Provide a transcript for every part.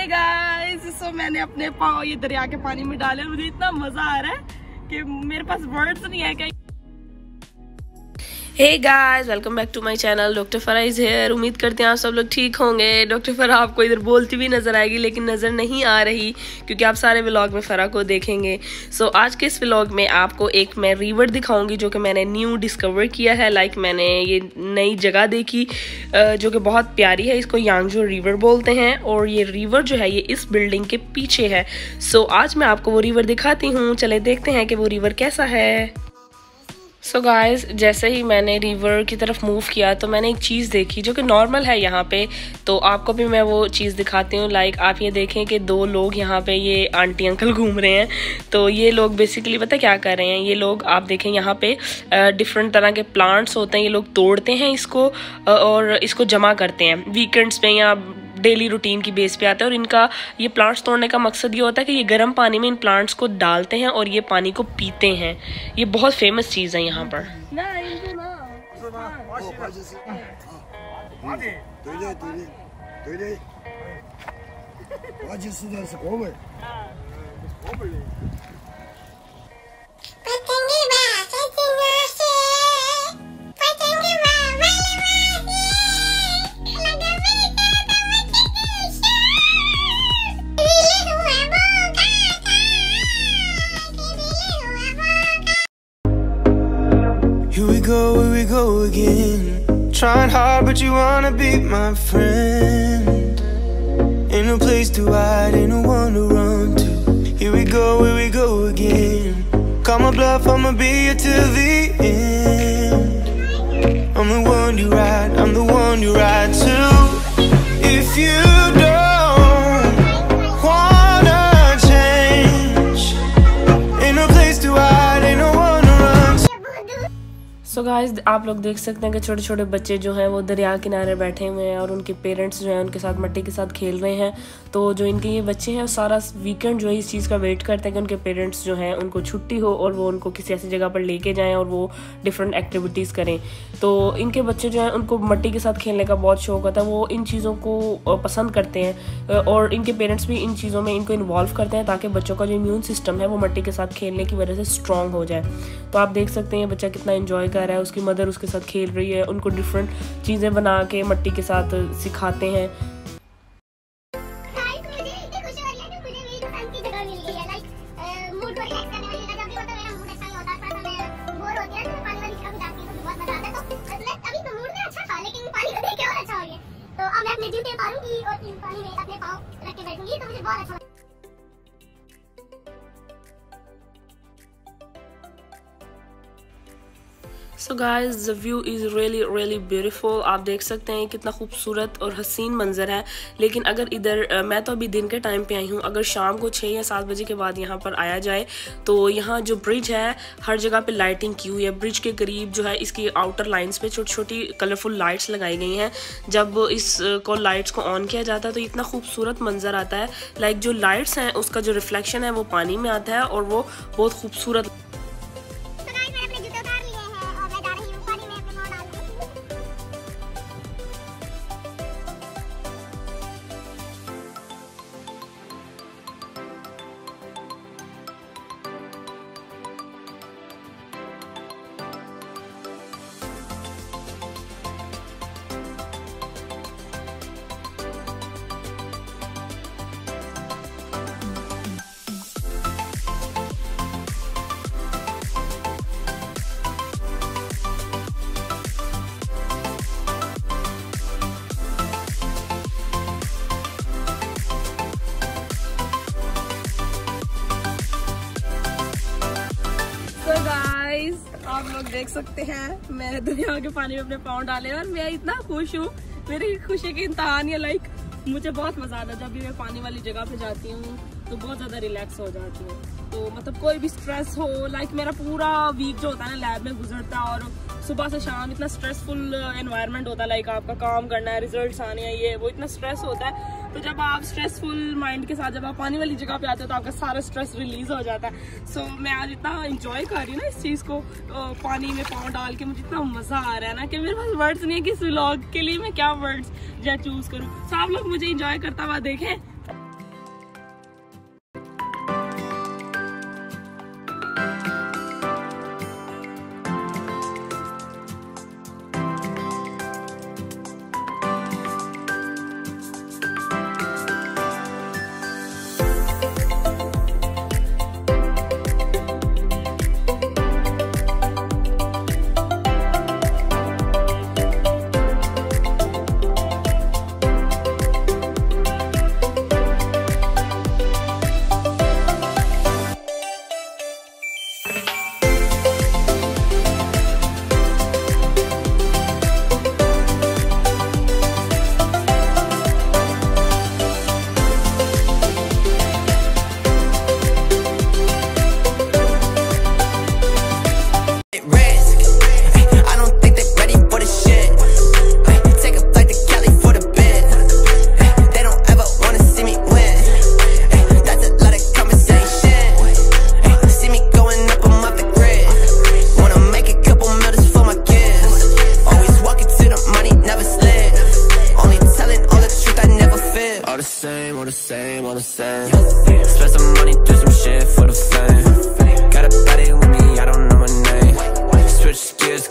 Guys, सो मैंने अपने पाँव ये दरिया के पानी में डाले और मुझे इतना मजा आ रहा है कि मेरे पास वर्ड्स नहीं है। क्या hey guys, welcome back to my channel. Doctor Farah is here. उम्मीद करते हैं आप सब लोग ठीक होंगे। डॉक्टर फराह आपको इधर बोलती भी नजर आएगी लेकिन नजर नहीं आ रही क्योंकि आप सारे व्लॉग में फराह को देखेंगे। सो आज के इस व्लॉग में आपको एक मैं रिवर दिखाऊंगी जो कि मैंने न्यू डिस्कवर किया है। मैंने ये नई जगह देखी जो कि बहुत प्यारी है। इसको यांगजो रिवर बोलते हैं और ये रिवर जो है ये इस बिल्डिंग के पीछे है। सो आज मैं आपको वो रिवर दिखाती हूँ। चले देखते हैं कि वो रिवर कैसा है। सो गाइस, जैसे ही मैंने रिवर की तरफ मूव किया तो मैंने एक चीज़ देखी जो कि नॉर्मल है यहाँ पे। तो आपको भी मैं वो चीज़ दिखाती हूँ। आप ये देखें कि दो लोग यहाँ पे ये आंटी अंकल घूम रहे हैं। तो ये लोग बेसिकली पता क्या कर रहे हैं, ये लोग आप देखें यहाँ पे डिफरेंट तरह के प्लांट्स होते हैं। ये लोग तोड़ते हैं इसको और इसको जमा करते हैं वीकेंड्स पे या डेली रूटीन की बेस पे आता है। और इनका ये प्लांट्स तोड़ने का मकसद ये होता है कि ये गर्म पानी में इन प्लांट्स को डालते हैं और ये पानी को पीते हैं। ये बहुत फेमस चीज़ है यहाँ पर। Here we go again. Trying hard, but you wanna be my friend. Ain't no place to hide, ain't no one to run to. Here we go again. Call my bluff, I'ma be here till the end. I'm the one you ride, I'm the one you ride to. If you don't wanna change, ain't no place to hide, ain't no one to run to. So guys, आप लोग देख सकते हैं कि छोटे छोटे बच्चे जो हैं वो दरिया किनारे बैठे हुए हैं और उनके पेरेंट्स जो हैं उनके साथ मट्टी के साथ खेल रहे हैं। तो जो इनके ये बच्चे हैं सारा वीकेंड जो है इस चीज़ का वेट करते हैं कि उनके पेरेंट्स जो हैं उनको छुट्टी हो और वो उनको किसी ऐसी जगह पर लेके जाएं और वो डिफरेंट एक्टिविटीज़ करें। तो इनके बच्चे जो हैं उनको मट्टी के साथ खेलने का बहुत शौक होता है। वो इन चीज़ों को पसंद करते हैं और इनके पेरेंट्स भी इन चीज़ों में इनको इन्वॉल्व करते हैं ताकि बच्चों का जो इम्यून सिस्टम है वो मट्टी के साथ खेलने की वजह से स्ट्रॉन्ग हो जाए। तो आप देख सकते हैं बच्चा कितना इन्जॉय कर रहा है। उसकी मदर उसके साथ खेल रही है, उनको डिफरेंट चीज़ें बना के मट्टी के साथ सिखाते हैं। तो अब मैं अपने जूते उतारूंगी और इस पानी में अपने पाँव रख के बैठूंगी तो मुझे बहुत अच्छा लगेगा। So guys, the view is really beautiful. आप देख सकते हैं कितना खूबसूरत और हसीन मंजर है। लेकिन अगर इधर मैं तो अभी दिन के टाइम पे आई हूँ, अगर शाम को 6 या 7 बजे के बाद यहाँ पर आया जाए तो यहाँ जो ब्रिज है हर जगह पे लाइटिंग की हुई है। ब्रिज के करीब जो है इसकी आउटर लाइंस पे छोटी छोटी कलरफुल लाइट्स लगाई गई हैं। जब इसको लाइट्स को ऑन किया जाता है तो इतना खूबसूरत मंजर आता है। जो लाइट्स हैं उसका जो रिफ्लेक्शन है वो पानी में आता है और वो बहुत खूबसूरत। आप लोग देख सकते हैं मैं दरिया के पानी में अपने पाँव डाले और मैं इतना खुश हूँ। मेरी खुशी की इंतहान है। मुझे बहुत मजा आता है जब भी मैं पानी वाली जगह पे जाती हूँ तो बहुत ज़्यादा रिलैक्स हो जाती हूँ। तो मतलब कोई भी स्ट्रेस हो, मेरा पूरा वीक जो होता है ना लैब में गुजरता है और सुबह से शाम इतना स्ट्रेसफुल एनवायरनमेंट होता है। आपका काम करना है, रिजल्ट्स आने हैं, ये वो इतना स्ट्रेस होता है। तो जब आप स्ट्रेसफुल माइंड के साथ जब आप पानी वाली जगह पे आते हो तो आपका सारा स्ट्रेस रिलीज हो जाता है। सो मैं आज इतना इंजॉय कर रही हूँ ना इस चीज़ को, पानी में पाँव डाल के मुझे इतना मज़ा आ रहा है ना कि मेरे पास वर्ड्स नहीं है कि इस व्लॉग के लिए मैं क्या वर्ड्स जो चूज़ करूँ। सो आप लोग मुझे इंजॉय करता हुआ देखें।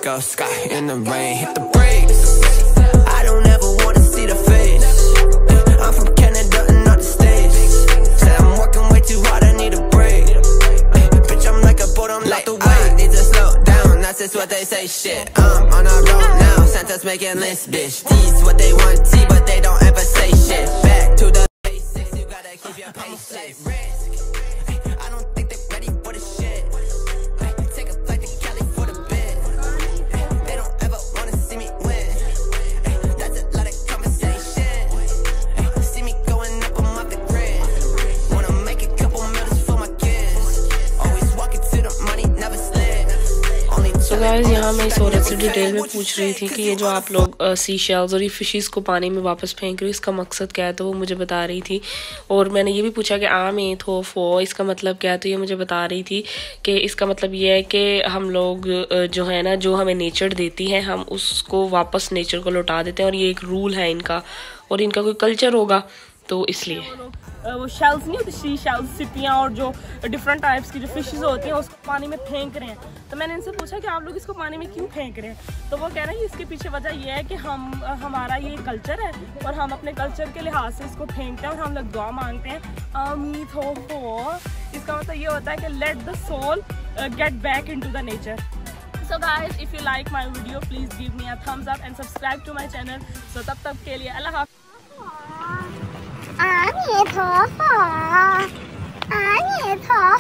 up, sky in the rain, hit the brakes. I don't ever wanna see the face. I'm from Canada and not the States. Say I'm working way too hard, I need a break. Bitch, I'm like a boat, I'm like the wave. Need to slow down, that's just what they say, shit. I'm on a road now, Santa's making lists, bitch. Tease what they want, tea, but they don't ever say shit. Back to the basics, you gotta keep your patience. Risk, I don't think they're ready for the shit. Take a flight to Cali for the bid. They don't ever wanna see me win. That's a lot of conversation. See me going up, I'm off the grid. Wanna make a couple millions for my kids. Always walking to the money, never slip. तो guys यहाँ मैं इस औरत से detail में पूछ रही थी कि ये जो आप लोग सी शेल्स और ये फिशेस को पानी में वापस फेंक रहे हो, इसका मकसद क्या है, तो वो मुझे बता रही थी। और मैंने ये भी पूछा कि आम एथ हो फो इसका मतलब क्या है, तो ये मुझे बता रही थी कि इसका मतलब ये है कि हम लोग जो है ना, जो हमें नेचर देती है हम उसको वापस नेचर को लौटा देते हैं, और ये एक रूल है इनका, और इनका कोई कल्चर होगा तो इसलिए। वो शेल्स नहीं होती, सी शेल्स, सिपियाँ और जो डिफरेंट टाइप्स की जो फिशेस होती हैं उसको पानी में फेंक रहे हैं। तो मैंने इनसे पूछा कि आप लोग इसको पानी में क्यों फेंक रहे हैं, तो वो कह रहे हैं कि इसके पीछे वजह ये है कि हमारा ये कल्चर है और हम अपने कल्चर के लिहाज से इसको फेंकते हैं और हम लोग दुआ मांगते हैं अमीत हो। इसका मतलब ये होता है कि let the soul get back into the nature. So guys, if you like my video, please give me a thumbs up and subscribe to my channel. So तब तक के लिए अल्लाह हाफ़िज़। आने थो